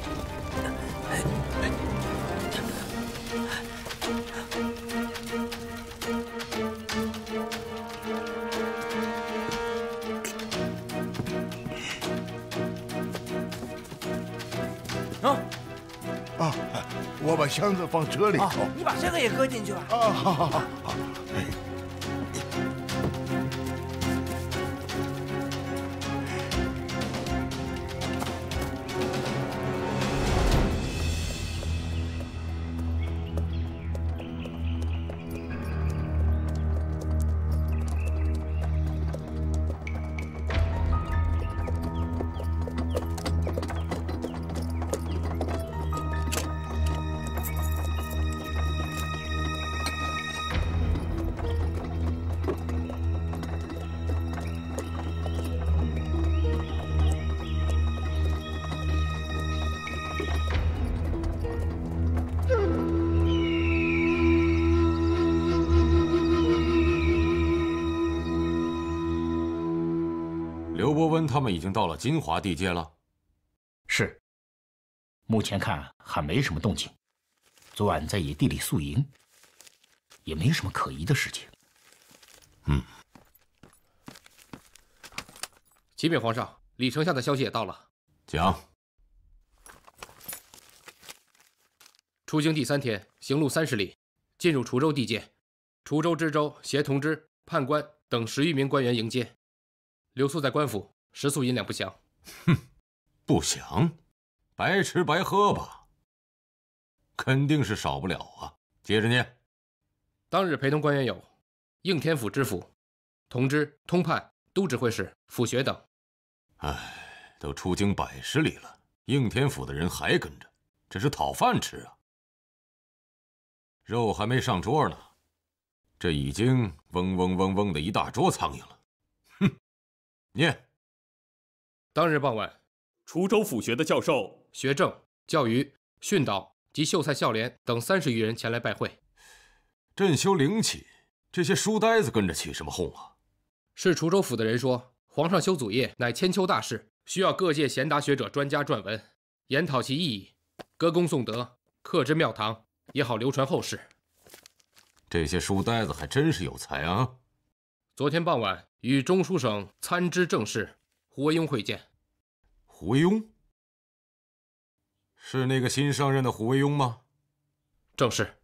啊啊！我把箱子放车里头。 啊、你把这个也搁进去吧。 啊，好好好好。 刘伯温他们已经到了金华地界了。 是。目前看还没什么动静。昨晚在野地里宿营，也没什么可疑的事情。 嗯。 启禀皇上，李丞相的消息也到了。 讲。出京第三天，行路三十里，进入滁州地界，滁州知州、协同知、判官等十余名官员迎接。留宿在官府，食宿银两不详。 哼，不详，白吃白喝吧。肯定是少不了啊。接着念。 当日陪同官员有应天府知府、同知、通判、都指挥使、府学等。 唉，都出京百十里了，应天府的人还跟着，这是讨饭吃啊。肉还没上桌呢，这已经嗡嗡嗡嗡的一大桌苍蝇了。哼，念。 当日傍晚， 滁州府学的教授、 学政、教育、训导及秀才孝廉等三十余人前来拜会。 朕修陵寝，这些书呆子跟着起什么哄啊？ 是滁州府的人说，皇上修祖业乃千秋大事，需要各界贤达学者专家撰文，研讨其意义，歌功颂德，刻之庙堂，也好流传后世。 这些书呆子还真是有才啊！ 昨天傍晚与中书省参知政事胡惟庸会见。 胡惟庸？是那个新上任的胡惟庸吗？ 正是。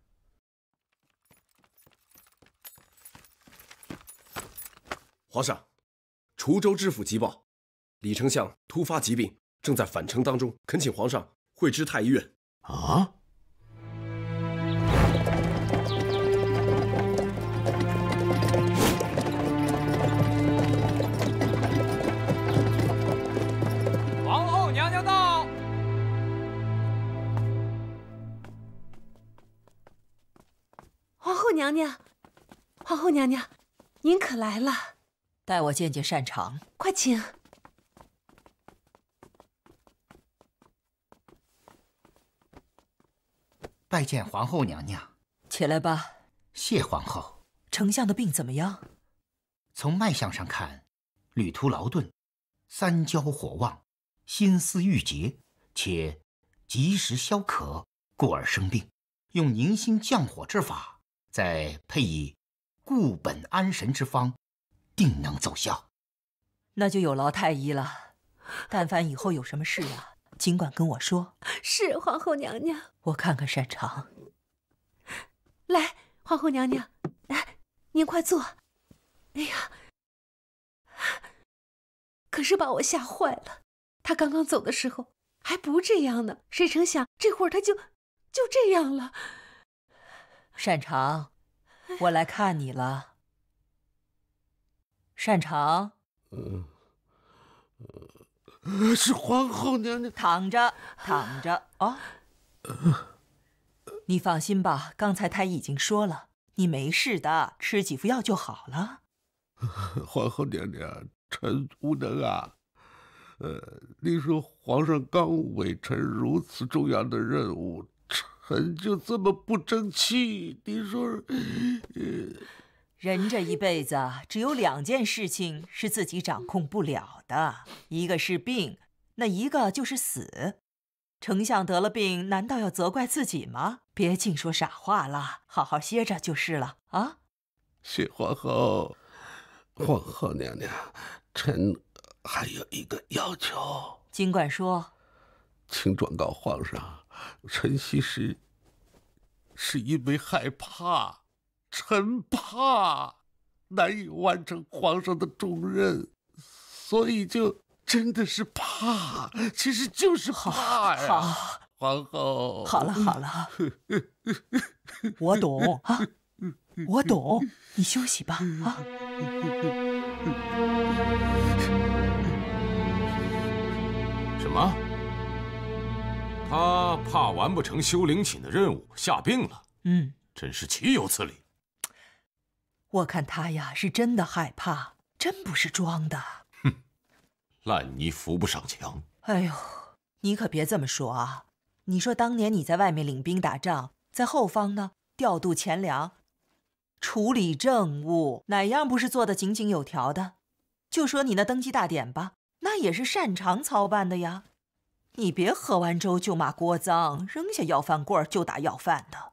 皇上，滁州知府急报，李丞相突发疾病，正在返程当中，恳请皇上会知太医院。 啊？ 皇后娘娘到。 皇后娘娘，皇后娘娘，您可来了。 带我见见擅长。 快请。 拜见皇后娘娘。 起来吧。 谢皇后。 丞相的病怎么样？ 从脉象上看，旅途劳顿，三焦火旺，心思郁结，且及时消渴，故而生病。用宁心降火之法，再配以固本安神之方，定能奏效。 那就有劳太医了。但凡以后有什么事啊，尽管跟我说。 是皇后娘娘。 我看看擅长。 来，皇后娘娘，来，您快坐。哎呀，可是把我吓坏了。他刚刚走的时候还不这样呢，谁成想这会儿他就就这样了。 擅长，我来看你了。擅长。 嗯。呃是皇后娘娘。 躺着，躺着哦。你放心吧，刚才太医已经说了，你没事的，吃几副药就好了。 皇后娘娘，臣无能啊。呃，您说皇上刚委臣如此重要的任务，臣就这么不争气，您说，呃， 人这一辈子只有两件事情是自己掌控不了的，一个是病，那一个就是死。丞相得了病，难道要责怪自己吗？别净说傻话了，好好歇着就是了啊！ 谢皇后。皇后娘娘，臣还有一个要求。 尽管说。 请转告皇上，臣昔时是因为害怕，臣怕难以完成皇上的重任，所以就真的是怕，其实就是怕呀。 好， 皇后。 好了好了，我懂啊，我懂，你休息吧啊。 什么？他怕完不成修陵寝的任务，下病了。 嗯， 真是岂有此理！ 我看他呀是真的害怕，真不是装的。 哼，烂泥扶不上墙。 哎呦，你可别这么说啊！你说当年你在外面领兵打仗，在后方呢调度钱粮，处理政务，哪样不是做得井井有条的？就说你那登基大典吧，那也是擅长操办的呀。你别喝完粥就骂锅脏，扔下要饭棍就打要饭的。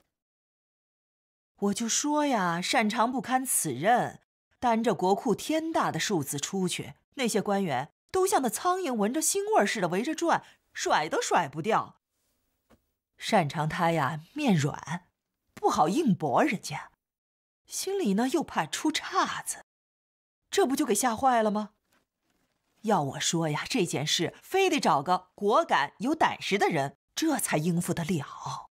我就说呀，擅长不堪此任，担着国库天大的数字出去，那些官员都像那苍蝇闻着腥味似的围着转，甩都甩不掉。擅长他呀，面软，不好硬驳人家，心里呢又怕出岔子，这不就给吓坏了吗？要我说呀，这件事非得找个果敢有胆识的人，这才应付得了。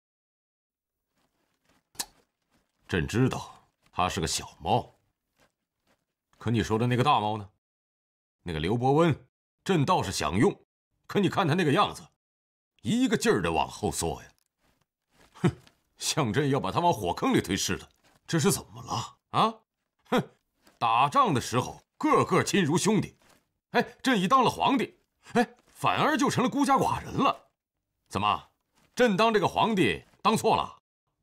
朕知道他是个小猫，可你说的那个大猫呢？那个刘伯温，朕倒是想用，可你看他那个样子，一个劲儿的往后缩呀。哼，像朕要把他往火坑里推似的，这是怎么了啊？哼，打仗的时候个个亲如兄弟，哎，朕一当了皇帝，哎，反而就成了孤家寡人了。怎么，朕当这个皇帝当错了？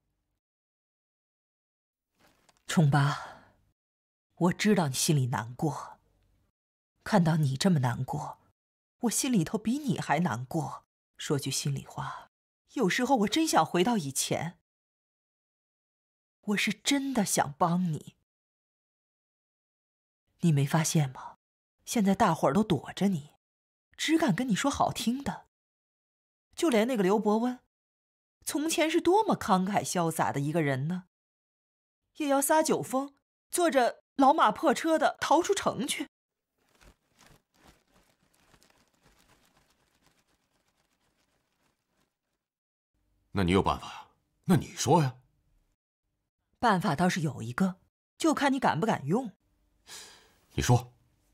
冲八，我知道你心里难过，看到你这么难过，我心里头比你还难过。说句心里话，有时候我真想回到以前，我是真的想帮你。 你没发现吗？现在大伙儿都躲着你，只敢跟你说好听的。就连那个刘伯温，从前是多么慷慨潇洒的一个人呢，也要撒酒疯，坐着老马破车的逃出城去。 那你有办法呀？那你说呀？ 办法倒是有一个，就看你敢不敢用。 你说。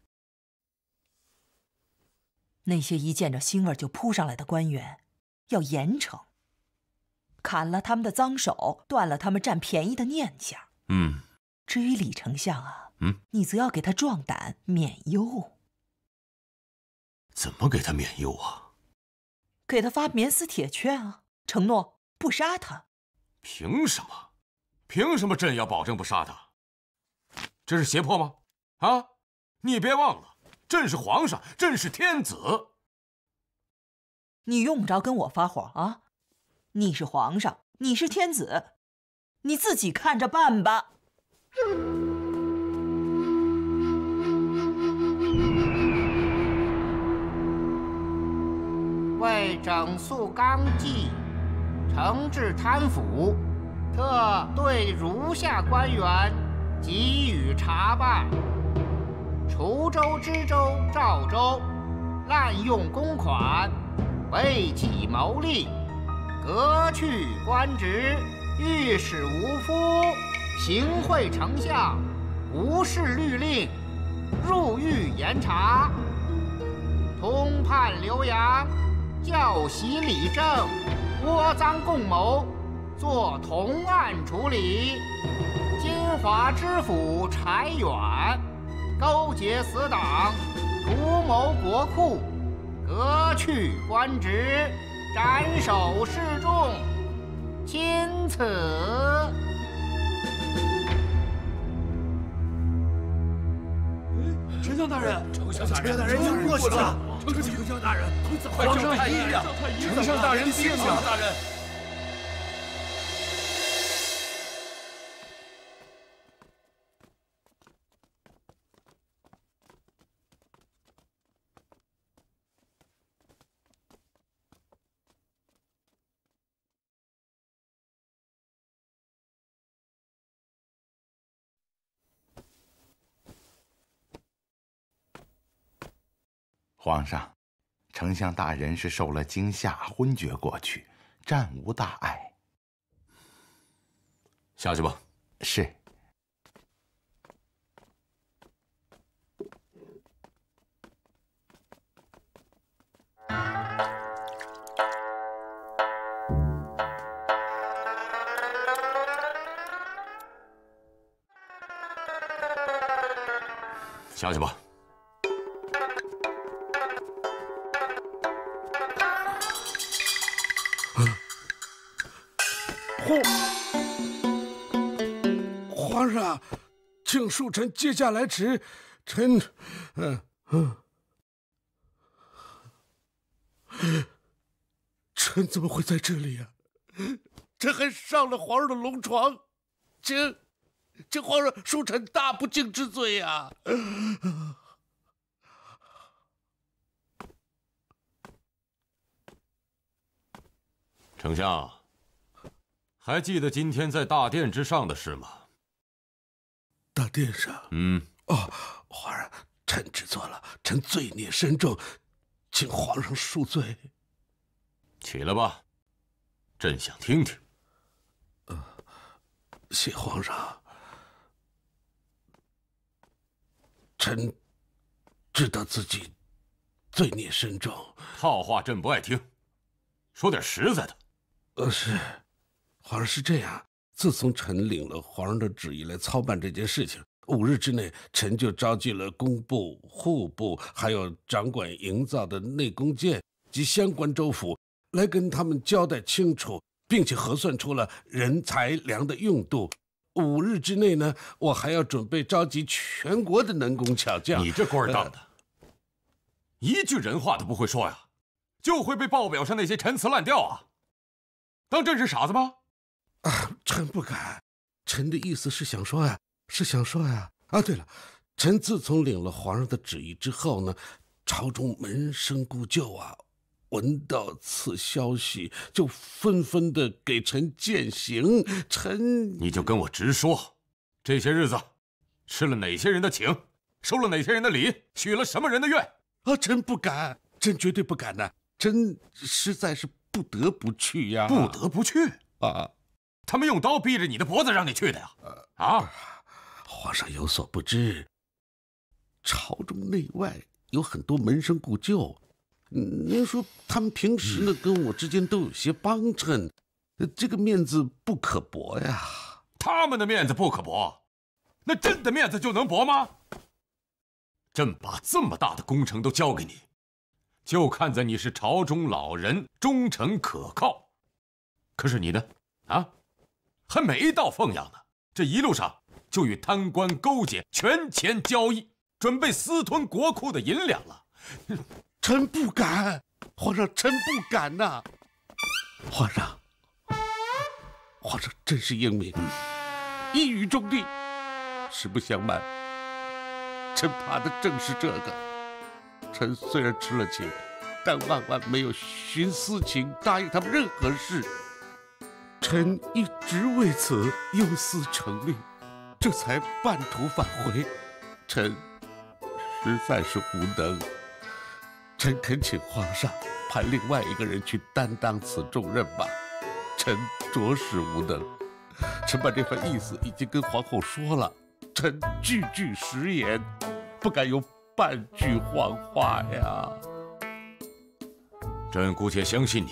那些一见着腥味就扑上来的官员，要严惩，砍了他们的脏手，断了他们占便宜的念想。 嗯。 至于李丞相啊， 嗯， 你则要给他壮胆，免忧。 怎么给他免忧啊？ 给他发免死铁券啊，承诺不杀他。 凭什么？凭什么朕要保证不杀他？这是胁迫吗？啊！你别忘了，朕是皇上，朕是天子。 你用不着跟我发火啊！你是皇上，你是天子，你自己看着办吧。 为整肃纲纪，惩治贪腐，特对如下官员给予查办：滁州知州赵州滥用公款，为己谋利，革去官职，御史无夫，行贿丞相，无视律令，入狱严查。通判刘洋教习理政，窝赃共谋，做同案处理。金华知府柴远勾结死党，图谋国库，革去官职，斩首示众。钦此。 丞相大人，丞相大人，丞相大人您过去了。丞相大人，皇上太医呀！丞相大人病了。大人。 皇上，丞相大人是受了惊吓，昏厥过去，暂无大碍。 下去吧。 是。 下去吧。 皇皇上，请恕臣接驾来迟，臣，嗯嗯，臣怎么会在这里呀、啊？臣还上了皇上的龙床，请，请皇上恕臣大不敬之罪呀、啊！ 丞相。还记得今天在大殿之上的事吗？ 大殿上， 嗯， 哦，皇上，臣知错了，臣罪孽深重，请皇上恕罪。 起来吧，朕想听听。 呃，谢皇上，臣知道自己罪孽深重。 套话朕不爱听，说点实在的。 呃，是。皇上是这样，自从臣领了皇上的旨意来操办这件事情，五日之内，臣就召集了工部、户部，还有掌管营造的内宫监及相关州府，来跟他们交代清楚，并且核算出了人财粮的用度。五日之内呢，我还要准备召集全国的能工巧匠。 你这官当的，呃、一句人话都不会说呀，就会被报表上那些陈词滥调啊！当朕是傻子吗？ 啊，臣不敢，臣的意思是想说呀，是想说呀。啊，对了， 臣自从领了皇上的旨意之后呢，朝中门生故旧啊，闻到此消息就纷纷的给臣饯行。臣你就跟我直说，这些日子吃了哪些人的请，收了哪些人的礼，许了什么人的愿？ 啊，臣不敢，臣绝对不敢呐、啊！臣实在是不得不去呀、啊！ 不得不去啊！ 他们用刀逼着你的脖子让你去的呀！啊！ 皇上有所不知，朝中内外有很多门生故旧，您说他们平时呢、嗯、跟我之间都有些帮衬，这个面子不可驳呀。 他们的面子不可驳，那朕的面子就能驳吗？朕把这么大的工程都交给你，就看在你是朝中老人，忠诚可靠。可是你呢？啊，还没到凤阳呢，这一路上就与贪官勾结，权钱交易，准备私吞国库的银两了。 臣不敢，皇上，臣不敢呐、啊！皇上，皇上真是英明，一语中的。实不相瞒，臣怕的正是这个。臣虽然吃了情，但万万没有徇私情答应他们任何事。臣一直为此忧思成虑，这才半途返回。臣实在是无能，臣恳请皇上派另外一个人去担当此重任吧。臣着实无能，臣把这番意思已经跟皇后说了，臣句句实言，不敢有半句谎话呀。 朕姑且相信你。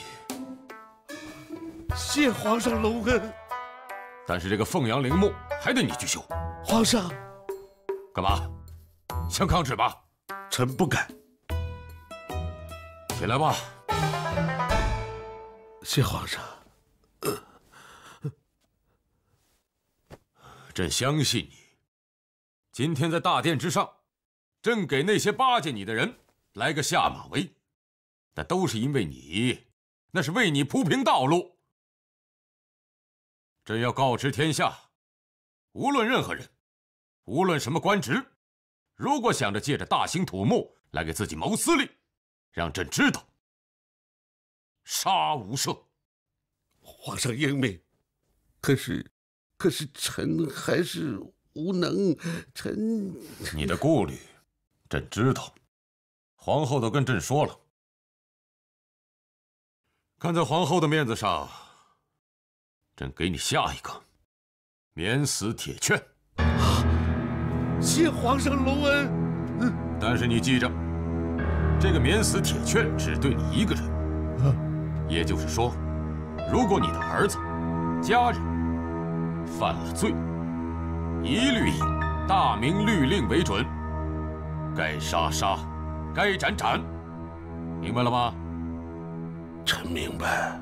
谢皇上隆恩。 但是这个凤阳陵墓还得你去修。 皇上， 干嘛？想抗旨吧？ 臣不敢。 起来吧。 谢皇上。 朕相信你。今天在大殿之上，朕给那些巴结你的人来个下马威，但都是因为你，那是为你铺平道路。朕要告知天下，无论任何人，无论什么官职，如果想着借着大兴土木来给自己谋私利，让朕知道，杀无赦。 皇上英明，可是，可是臣还是无能。臣， 你的顾虑，朕知道，皇后都跟朕说了。看在皇后的面子上，朕给你下一个免死铁券。 谢皇上隆恩。 嗯，但是你记着，这个免死铁券只对你一个人。啊、也就是说，如果你的儿子、家人犯了罪，一律以大明律令为准，该杀杀，该斩斩，明白了吗？ 臣明白。